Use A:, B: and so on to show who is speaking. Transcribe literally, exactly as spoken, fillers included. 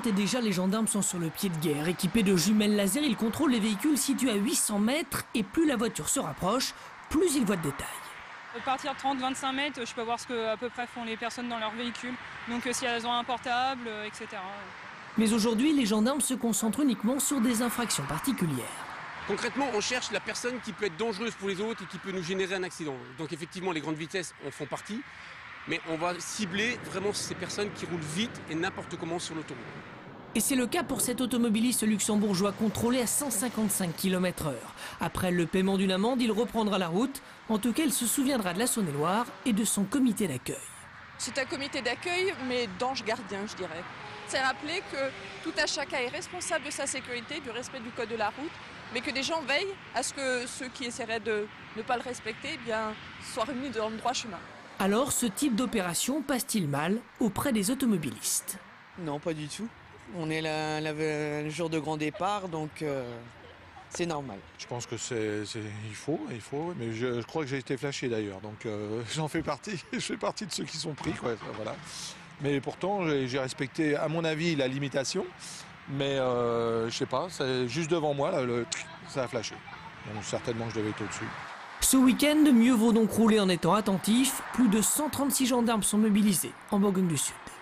A: et déjà les gendarmes sont sur le pied de guerre. Équipés de jumelles laser, ils contrôlent les véhicules situés à huit cents mètres et plus la voiture se rapproche, plus ils voient de détails.
B: À partir de trente à vingt-cinq mètres, je peux voir ce que à peu près font les personnes dans leur véhicule. Donc si elles ont un portable, et cetera.
A: Mais aujourd'hui, les gendarmes se concentrent uniquement sur des infractions particulières.
C: Concrètement, on cherche la personne qui peut être dangereuse pour les autres et qui peut nous générer un accident. Donc effectivement, les grandes vitesses en font partie, mais on va cibler vraiment ces personnes qui roulent vite et n'importe comment sur l'autoroute.
A: Et c'est le cas pour cet automobiliste luxembourgeois contrôlé à cent cinquante-cinq kilomètres heure. Après le paiement d'une amende, il reprendra la route. En tout cas, il se souviendra de la Saône-et-Loire et de son comité d'accueil.
D: C'est un comité d'accueil, mais d'ange gardien, je dirais. C'est rappeler que tout un chacun est responsable de sa sécurité, du respect du code de la route, mais que des gens veillent à ce que ceux qui essaieraient de ne pas le respecter eh bien, soient remis dans le droit chemin.
A: Alors, ce type d'opération passe-t-il mal auprès des automobilistes?
E: Non, pas du tout. On est là, là, le jour de grand départ, donc euh, c'est normal.
F: Je pense que c'est, il faut, il faut, mais je, je crois que j'ai été flashé d'ailleurs, donc euh, j'en fais partie. Je fais partie de ceux qui sont pris, quoi. Voilà. Mais pourtant, j'ai respecté, à mon avis, la limitation. Mais euh, je sais pas, c'est juste devant moi, là, le, ça a flashé. Donc certainement, je devais être au-dessus.
A: Ce week-end, mieux vaut donc rouler en étant attentif. Plus de cent trente-six gendarmes sont mobilisés en Bourgogne du Sud.